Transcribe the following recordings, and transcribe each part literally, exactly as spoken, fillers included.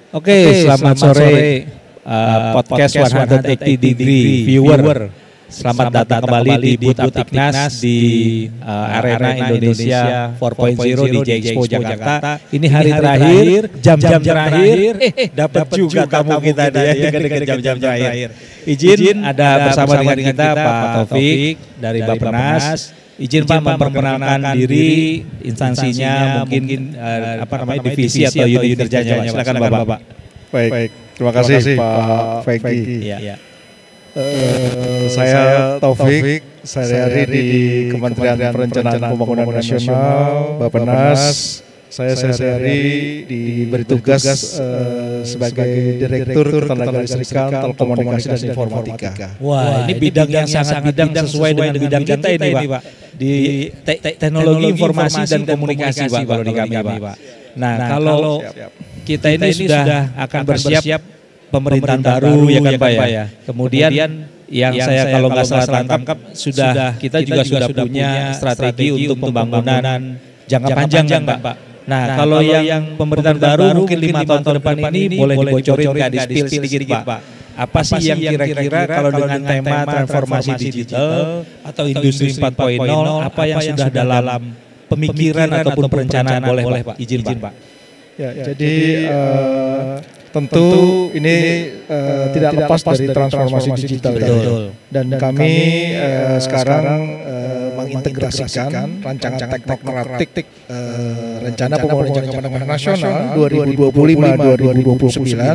Oke, okay, selamat, selamat sore, sore uh, podcast seratus delapan puluh degree viewer. Selamat datang kembali di booth Aptiknas di uh, Arena Indonesia empat titik nol di J Expo Jakarta. Ini hari terakhir, jam-jam terakhir, eh dapat juga tamu kita dia dengan jam-jam terakhir. Izin ada bersama dengan kita Pak Taufik dari Bappenas. Izin Pak memperkenalkan diri, instansinya, mungkin uh, apa namanya divisi atau unit kerjanya. Silakan Bapak. Baik, Baik. Terima kasih, kasih Pak Feki. Ya. Ya. Uh, saya Taufik, saya hari di Kementerian Perencanaan Pembangunan Nasional, Bappenas. Saya sehari diberi tugas uh, sebagai Direktur Ketenaga Listrikan, Telekomunikasi dan Informatika. Wah, ini bidang yang sangat bidang sesuai dengan bidang kita ini Pak. Di te te teknologi informasi dan komunikasi Pak kalau di kami Pak. Nah kalau kita ini sudah akan bersiap pemerintahan baru ya kan Pak ya. Kemudian yang saya kalau nggak salah tangkap sudah kita juga sudah punya strategi untuk pembangunan jangka panjang Pak. Nah, nah kalau yang, yang pemerintahan baru mungkin lima tahun ke depan ini boleh dibocorin nggak di-spill sedikit Pak. Apa sih yang kira-kira kalau dengan tema transformasi digital atau industri empat titik nol apa yang sudah dalam pemikiran ataupun perencanaan boleh Pak? Izin Pak. Ya, jadi uh, tentu ini uh, tidak lepas dari transformasi digital ya. Dan kami uh, sekarang uh, mengintegrasikan rancangan teknokratik uh, rencana pembangunan jangka panjang nasional dua ribu dua puluh lima sampai dua ribu dua puluh sembilan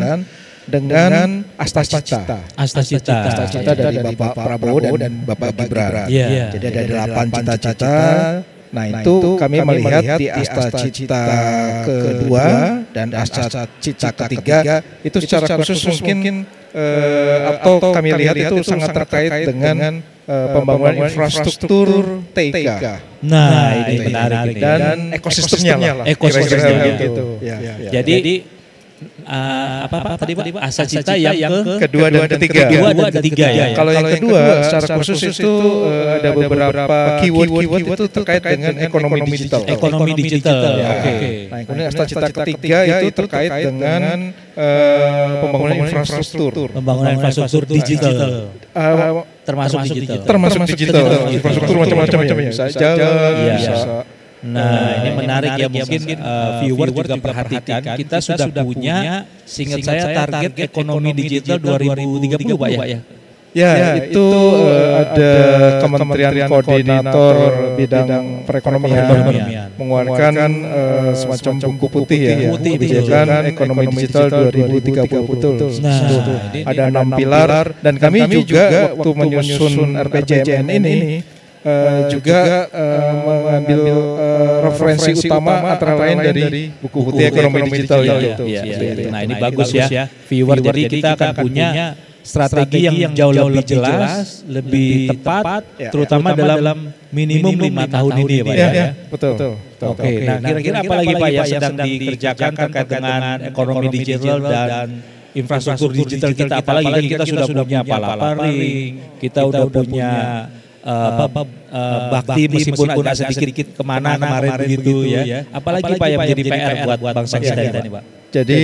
dengan Asta Cita. Asta Cita. Asta Cita dari Bapak Prabowo dan Bapak Gibran. Yeah. Jadi ada delapan cita-cita. Nah itu kami melihat di Asta Cita kedua dan Asta Cita ketiga itu secara khusus mungkin uh, atau kami lihat itu sangat terkait dengan uh, pembangunan infrastruktur T I K. Nah ini menarik dan ekosistemnya lah. Ekosistemnya gitu. Jadi Uh, apa, apa tadi Pak? Asta Cita yang, yang ke kedua dan ketiga. Kedua dan ketiga ya. Kalau yang kedua secara khusus itu uh, ada beberapa keyword-keyword itu terkait dengan ekonomi digital. Ekonomi digital. Ya. Oke. Okay. Nah, kemudian Asta Cita ketiga itu terkait dengan uh, pembangunan infrastruktur. Pembangunan infrastruktur digital. Uh, termasuk digital. Termasuk digital. Infrastruktur macam-macam ya. Bisa jalan, bisa. Nah ini menarik ya mungkin uh, viewer juga perhatikan kita sudah punya seingat saya target ekonomi digital dua ribu tiga puluh Pak ya. Ya, ya itu uh, ada Kementerian Koordinator Bidang Perekonomian mengeluarkan uh, semacam buku putih ya, kebijakan ekonomi digital dua ribu tiga puluh betul. Nah, ada enam pilar dan kami juga waktu menyusun R P J M N ini Uh, juga uh, mengambil uh, referensi utama antara lain dari buku putih ekonomi digital itu. Ya, ya, ya. Nah ini bagus ya, viewer. Jadi kita akan punya strategi yang jauh lebih jelas, lebih tepat, terutama dalam minimum lima tahun ini ya Pak ya. Betul. Oke. Nah kira-kira apa lagi Pak ya sedang dikerjakan terkait dengan ekonomi digital dan infrastruktur digital kita? Apalagi kan kita sudah punya palaparing, kita udah punya Uh, apa, uh, bakti meskipun agak sedikit kemana kemarin begitu ya. Apalagi Pak yang menjadi P R buat bangsa kita ini Pak. Jadi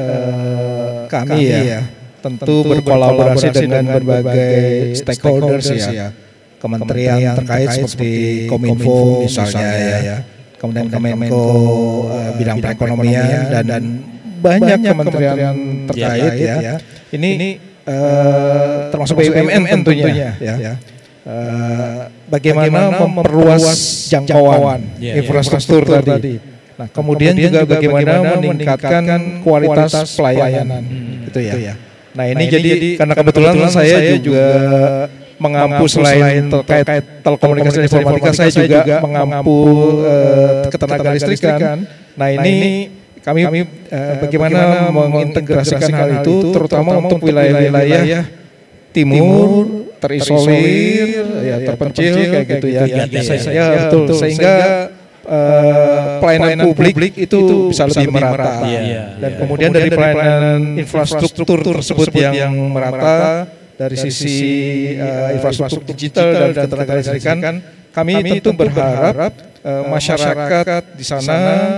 uh, kami ya tentu berkolaborasi dengan berbagai stakeholders ya. Kementerian terkait seperti Kominfo misalnya ya. Kemudian Kemenko uh, bidang perekonomian dan, dan banyak kementerian terkait ya. Ini uh, termasuk B U M N tentunya ya. Uh, bagaimana, bagaimana memperluas jangkauan yeah, infrastruktur yeah, tadi. Nah, kemudian, kemudian juga bagaimana, bagaimana meningkatkan kualitas pelayanan, hmm, gitu ya. ya. Nah, ini nah, jadi, jadi karena kebetulan, kebetulan saya, saya juga mengampu selain terkait telekomunikasi dan informatika, saya juga mengampu uh, ketenaga listrikan. Nah, ini kami, kami uh, bagaimana mengintegrasikan hal itu, terutama untuk wilayah-wilayah timur terisolir, ya terpencil kayak gitu ya. Ya, ya, ya, ya betul. Sehingga uh, pelayanan publik itu bisa lebih merata. Ya, dan ya. Kemudian dari pelayanan infrastruktur tersebut yang merata dari sisi uh, infrastruktur digital dan ketenaga listrikan, kami tentu berharap uh, masyarakat di sana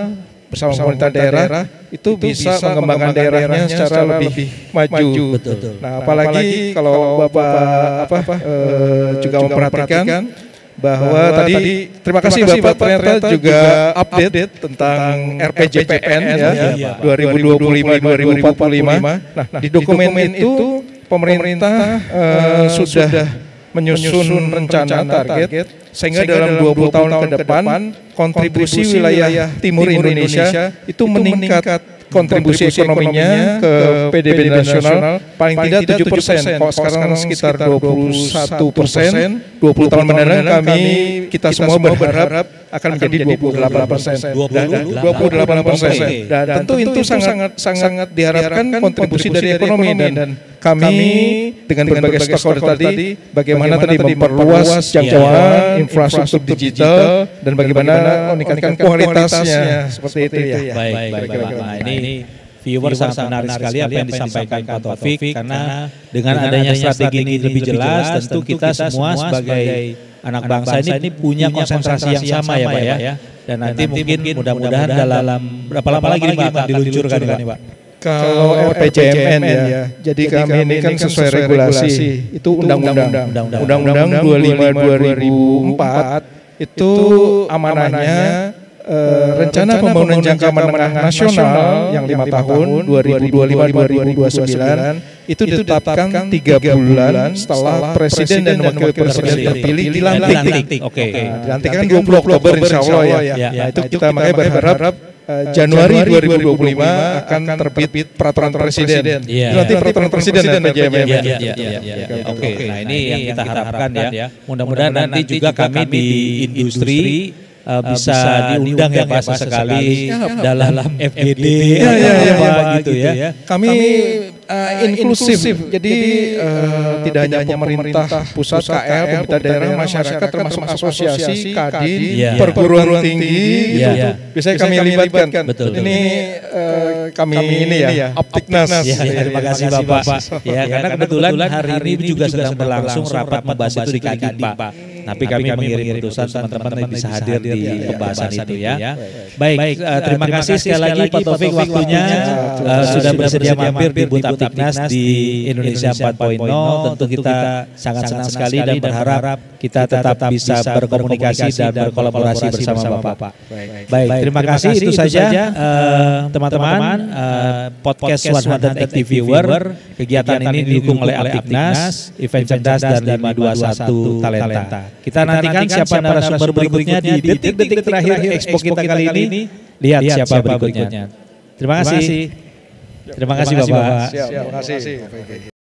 bersama pemerintah daerah itu bisa mengembangkan daerahnya secara lebih maju. Betul. Nah, apalagi kalau Bapak apa eh, juga memperhatikan bahwa tadi terima kasih Bapak ternyata juga update tentang R P J P N ya dua ribu dua puluh lima dua ribu empat puluh lima. Nah, di dokumen itu pemerintah uh, sudah menyusun rencana target sehingga dalam dua puluh tahun ke depan kontribusi wilayah timur Indonesia itu meningkat kontribusi ekonominya ke P D B nasional paling tidak tujuh persen. Kalau sekarang sekitar dua puluh satu persen, dua puluh tahun mendatang kami kita semua berharap akan menjadi dua puluh delapan persen. dua puluh delapan persen. Dan tentu itu sangat sangat diharapkan kontribusi dari ekonomi dan kami dengan berbagai stakeholder tadi bagaimana tadi memperluas jangkauan infrastruktur digital dan bagaimana meningkatkan kualitasnya seperti itu ya. Baik, baik, baik. Nah, ini viewer sangat menarik sekali apa yang disampaikan Pak Taufik karena dengan adanya strategi ini lebih jelas tentu kita semua sebagai anak bangsa ini punya konsentrasi yang sama ya Pak ya. Dan nanti mungkin mudah-mudahan dalam berapa lama lagi nih Pak akan diluncurkan nih Pak? Kalau R P J M N ya, jadi kami ini kan sesuai regulasi, itu undang-undang, undang-undang dua puluh lima dua ribu empat itu amanahnya Uh, rencana pembangunan jangka menengah nasional yang lima tahun dua ribu dua puluh lima dua ribu dua puluh sembilan itu ditetapkan tiga bulan setelah presiden dan wakil presiden terpilih dilantik. Oke. Dilantik kan dua puluh Oktober insya Allah ya. Nah itu kita makanya berharap uh, Januari dua ribu dua puluh lima akan terbit peraturan presiden. Nanti peraturan presiden dan P J M N. Oke. Nah ini yang kita harapkan ya. Mudah-mudahan nanti juga kami di industri Uh, bisa, bisa diundang ya Pak sekali ya, dalam F G D ya, ya, ya, apa ya, gitu ya. ya. Kami uh, inklusif, jadi uh, tidak hanya pemerintah pusat, K L, pemerintah daerah, masyarakat, termasuk asosiasi, kadin, ya. perguruan tinggi, ya. itu biasanya kami libatkan. Betul, ini uh, kami ini ya, Aptiknas. Ya, ya, terima kasih Bapak. Ya, karena kebetulan hari ini juga sedang berlangsung rapat membahas itu di Kadin Pak. Tapi kami mengirim putusan teman-teman bisa hadir di pembahasan itu ya. Baik, uh, terima kasih sekali lagi Pak Taufik waktunya uh, sudah bersedia mampir di booth Aptiknas di Indonesia empat titik nol. Tentu kita sangat senang sekali dan berharap kita tetap bisa berkomunikasi dan berkolaborasi bersama Bapak. Baik, terima kasih itu saja teman-teman uh, podcast seratus Active Viewer. Kegiatan ini didukung oleh Aptiknas, Event Cerdas dan lima dua satu Talenta. Kita nantikan siapa narasumber berikutnya di detik-detik terakhir Expo kita kali ini. Lihat siapa berikutnya. Terima kasih. Terima kasih Bapak. Terima kasih.